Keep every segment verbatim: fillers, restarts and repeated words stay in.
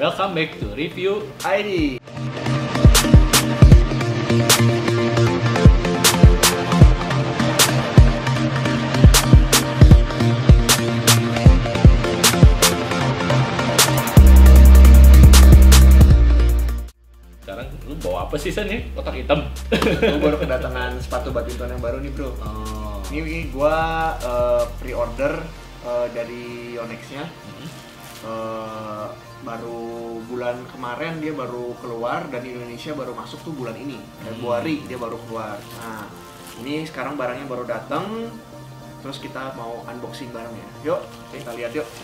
Welcome back to Review I D. Sekarang lu bawa apa sih San nih? Kotak hitam. Gue baru kedatangan sepatu badminton yang baru nih bro. Oh. Ini, ini gue uh, pre-order uh, dari Yonex-nya. Hmm. Uh, baru bulan kemarin dia baru keluar dan di Indonesia baru masuk tuh bulan ini Februari dia baru keluar. Nah ini sekarang barangnya baru datang, terus kita mau unboxing barangnya. Yuk kita lihat yuk.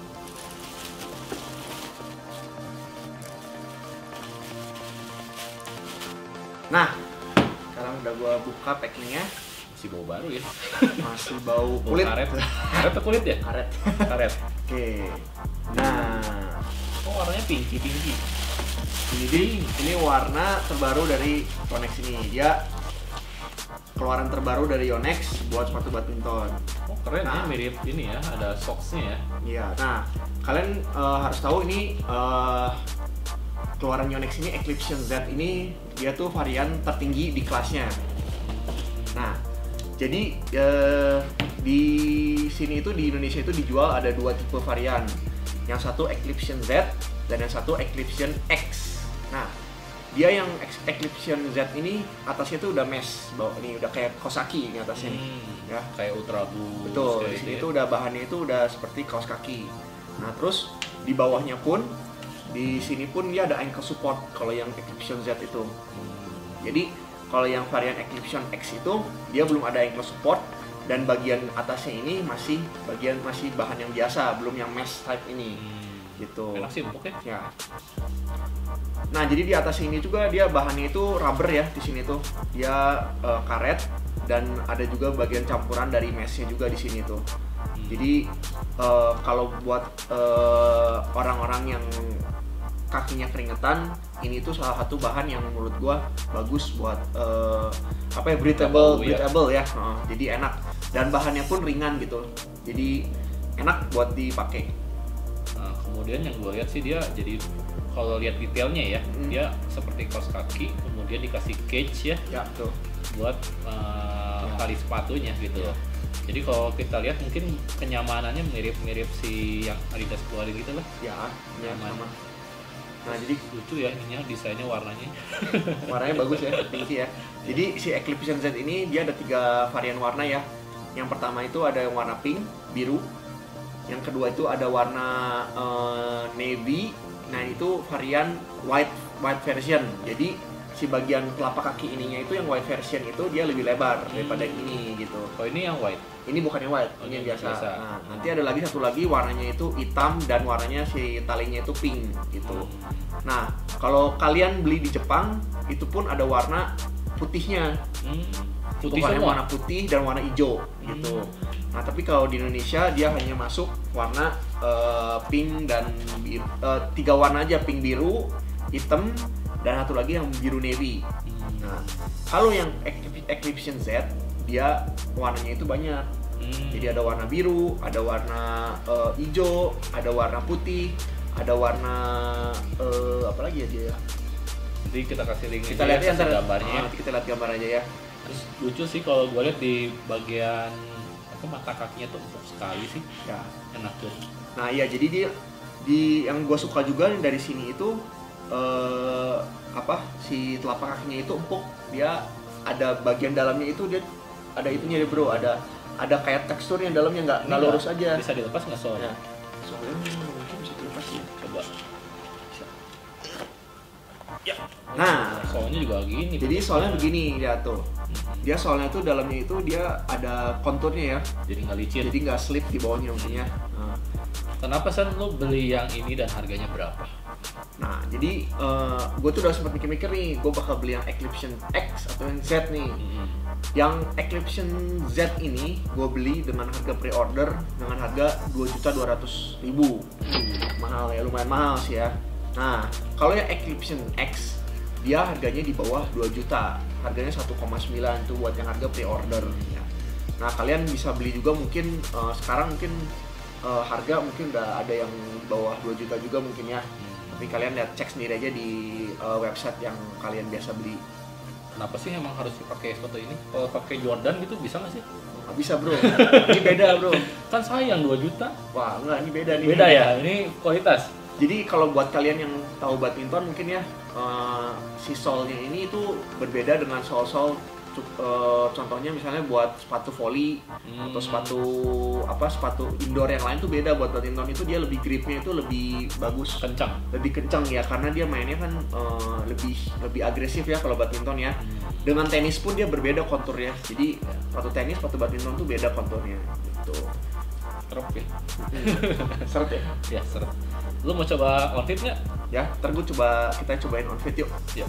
Nah sekarang udah gua buka packingnya. Masih bau baru ya? Masih bau Bau kulit. karet. Karet atau kulit ya? Karet. Karet. Oke. Nah Oh warnanya pinky pinky. ini di ini warna terbaru dari Yonex ini. Dia keluaran terbaru dari Yonex buat sepatu badminton. Oh keren ya, Nah. mirip ini ya, ada socksnya ya. Iya. Nah kalian uh, harus tahu ini uh, keluaran Yonex ini Eclipsion Z ini dia tuh varian tertinggi di kelasnya. Nah jadi uh, di sini itu di Indonesia itu dijual ada dua tipe varian. Yang satu Eclipsion Z dan yang satu Eclipsion X. Nah, dia yang Eclipsion Z ini atasnya tuh udah mesh, bawah ini udah kayak kaos kaki ini atasnya nih. Hmm, Ya. kayak Ultra Boost. Betul, kayak di sini gitu itu udah bahannya itu udah seperti kaos kaki. Nah, terus di bawahnya pun di sini pun dia ada ankle support kalau yang Eclipsion Z itu. Hmm. Jadi, kalau yang varian Eclipsion X itu dia belum ada ankle support dan bagian atasnya ini masih bagian masih bahan yang biasa, belum yang mesh type ini. Hmm. Gitu. Enak sih empuk ya. Ya. Nah, jadi di atas ini juga dia bahannya itu rubber ya di sini tuh. Dia uh, karet dan ada juga bagian campuran dari meshnya juga di sini tuh. Hmm. Jadi uh, kalau buat uh, orang-orang yang kakinya keringetan, ini tuh salah satu bahan yang menurut gua bagus buat uh, apa ya breathable, Breathable, ya. breathable ya. Uh, jadi enak dan bahannya pun ringan gitu. Jadi enak buat dipakai. Nah, kemudian yang gue lihat sih dia jadi kalau lihat detailnya ya, Hmm. dia seperti kaos kaki, kemudian dikasih cage ya Ya, tuh. buat uh, Ya. tali sepatunya gitu. Ya. Jadi kalau kita lihat mungkin kenyamanannya mirip-mirip si yang Adidas keluarin gitu lah. Ya, ya Nyaman. sama. Nah, jadi Lucu ya ininya, desainnya, warnanya. warnanya bagus ya, pinky ya. Jadi si Eclipsion Z ini dia ada tiga varian warna ya. Yang pertama itu ada yang warna pink, biru. Yang kedua itu ada warna uh, navy. Nah itu varian white white version. Jadi si bagian telapak kaki ininya itu yang white version itu dia lebih lebar daripada yang ini gitu. Oh ini yang white. Ini bukan yang white, Oh, ini yang ini biasa. biasa. Nah, nanti ada lagi satu lagi warnanya itu hitam dan warnanya si talinya itu pink gitu. Nah, kalau kalian beli di Jepang itu pun ada warna putihnya. Hmm, putih Pokoknya semua. warna putih dan warna hijau gitu. Nah, tapi kalau di Indonesia dia hanya masuk warna uh, pink dan biru, uh, tiga warna aja, pink, biru, hitam dan satu lagi yang biru navy. Hmm. Nah, kalau yang Eclipsion Z dia warnanya itu banyak. Hmm. Jadi ada warna biru, ada warna uh, hijau, ada warna putih, ada warna uh, apa lagi ya dia ya? Jadi kita kasih link Kita aja lihat ya kasih ntar gambarnya. ah, nanti kita lihat gambar aja ya. Terus lucu sih kalau gue lihat di bagian apa mata kakinya tuh empuk sekali sih, Ya. enak tuh. Nah iya jadi dia di yang gue suka juga dari sini itu eh, apa si telapak kakinya itu empuk, dia ada bagian dalamnya itu dia ada itunya deh bro, ada ada kayak teksturnya dalamnya nggak nggak Ini lurus aja. Bisa dilepas nggak soal? Ya. Soalnya mungkin bisa dilepas ya. Coba. Bisa. Ya. Nah, soalnya juga gini. jadi bagus soalnya banget. begini dia tuh. Dia soalnya tuh dalamnya itu dia ada konturnya ya. Jadi nggak licin. Jadi nggak slip di bawahnya maksudnya. Nah, Kenapa San lu beli yang ini dan harganya berapa? Nah, jadi gue tuh udah sempat mikir-mikir nih, gue bakal beli yang Eclipsion X atau yang Z nih. Hmm. Yang Eclipsion Z ini gue beli dengan harga pre-order dengan harga dua juta dua ratus ribu. Mahal ya, lumayan mahal sih ya. Nah, kalau yang Eclipsion X dia harganya di bawah dua juta. Harganya satu koma sembilan tuh buat yang harga pre-order ya. Nah, kalian bisa beli juga mungkin uh, sekarang mungkin uh, harga mungkin udah ada yang di bawah dua juta juga mungkin ya. Tapi kalian lihat cek sendiri aja di uh, website yang kalian biasa beli. Kenapa sih emang harus dipakai sepatu ini? Kalau pakai Jordan gitu bisa nggak sih? Nggak bisa bro, ini beda bro. Kan sayang dua juta. Wah enggak, ini beda nih. Beda ya, ini kualitas. Jadi kalau buat kalian yang tahu badminton mungkin ya, uh, si solnya ini itu berbeda dengan sol-sol. Uh, contohnya misalnya buat sepatu volley hmm. atau sepatu apa sepatu indoor yang lain tuh beda. Buat badminton itu dia lebih gripnya itu lebih bagus, kencang, lebih kencang ya, karena dia mainnya kan uh, lebih lebih agresif ya kalau badminton ya. Hmm. Dengan tenis pun dia berbeda konturnya. Jadi sepatu tenis, sepatu badminton tuh beda konturnya. Gitu. Seret ya. Seret ya? Ya seret. Lu mau coba on fit nggak? Ya, ntar gue coba kita cobain on fit yuk. Yuk.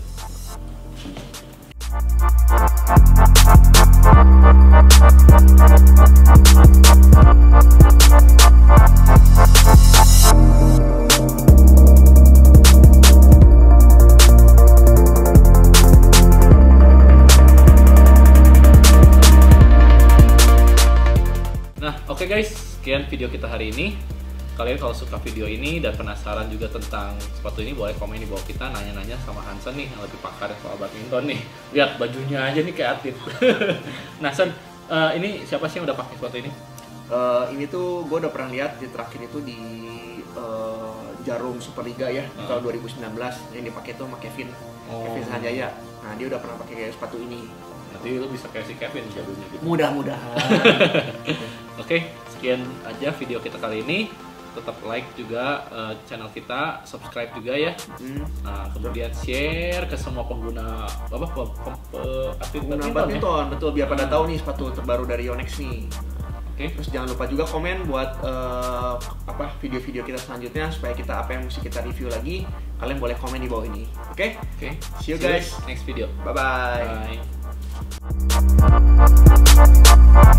Nah, oke okay guys, sekian video kita hari ini. Kalian kalau suka video ini dan penasaran juga tentang sepatu ini, boleh komen di bawah kita, nanya-nanya sama Hansen nih yang lebih pakar soal badminton nih. Lihat bajunya aja nih kayak atlet. Nah Sen, uh, ini siapa sih yang udah pakai sepatu ini? Uh, ini tuh gue udah pernah lihat di terakhir itu di uh, Jarum Superliga ya, di tahun dua ribu sembilan belas. Yang dipakai tuh sama Kevin, oh. Kevin Sanjaya. Nah dia udah pernah pakai sepatu ini. Nanti lu bisa kayak si Kevin jagonya gitu. Mudah-mudahan. Oke, okay, sekian aja video kita kali ini. Tetap like juga uh, channel kita, subscribe juga ya. Hmm. Nah, kemudian share ke semua pengguna apa pe, pe, pe, atlet badminton, badminton ya? Betul, biar pada tahu nih sepatu terbaru dari Yonex nih. Oke, okay. Terus jangan lupa juga komen buat uh, apa video-video kita selanjutnya supaya kita apa yang mesti kita review lagi. Kalian boleh komen di bawah ini. Oke? Okay? Oke. Okay. See you guys next video. Bye bye. Bye.